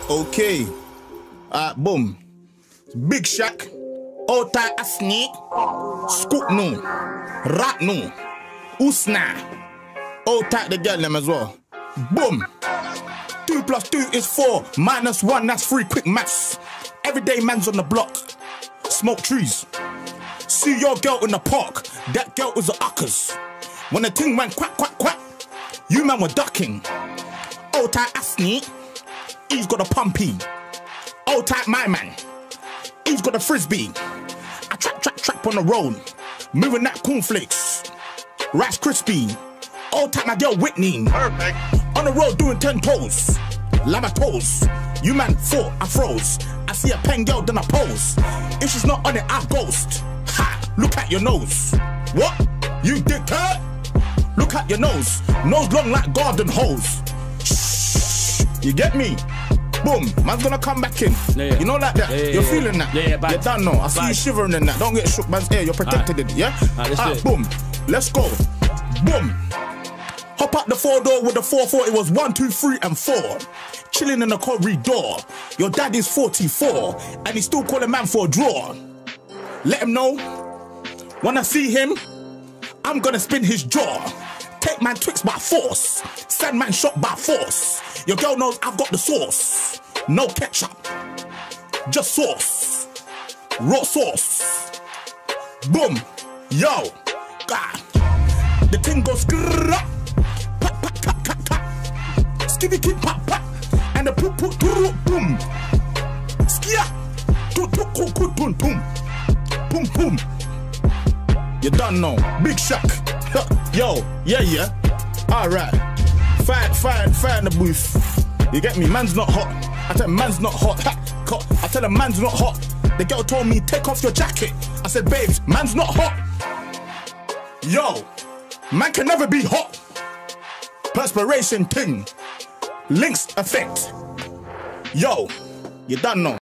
Okay. Boom. Big Shaq. Ota Asni. Scoop no. Rat no. Usna. Ota the girl them as well. Boom. 2 + 2 is 4. -1, that's 3. Quick maths. Everyday man's on the block. Smoke trees. See your girl in the park. That girl was a uckers. When the thing went quack, quack, quack, you man were ducking. Old tight Asni, he's got a pumpy. Old tight my man, he's got a frisbee. I trap on the road, moving that cornflakes. Rice crispy. Old tight my girl Whitney. Perfect. On the road doing 10 toes. Lava toes. You man 4, I froze. I see a pen girl, then I pose. If she's not on it, I ghost. Ha! Look at your nose. What? You dickhead? Look at your nose. Nose long like garden hose. Shh. You get me? Boom. Man's gonna come back in. Yeah. You know like that? You're feeling that? Yeah, You done know. I see you shivering in that. Don't get shook, man's ear. You're protected in it, yeah? Boom. Let's go. Boom. Hop out the 4-door with the 4-4. It was 1, 2, 3, and 4. Chilling in the corridor. Your dad is 44, and he's still calling man for a draw. Let him know. When I see him, I'm gonna spin his jaw. Take man Twix by force. Send man shot by force. Your girl knows I've got the sauce. No ketchup, just sauce. Raw sauce. Boom. Yo. God. The thing goes grrrr. Pop, pop, tap, tap, tap. Skibby keep pop, pop. And the poop, poop, boom. Skia. Boom, boom. Boom, boom. You done know. Big Shaq. Yo, yeah. Alright. Fire in the booth. You get me? Man's not hot. I tell him man's not hot. I tell him man's not hot. The girl told me, take off your jacket. I said, babes, man's not hot. Yo, man can never be hot. Perspiration ting. Links effect. Yo, you done know.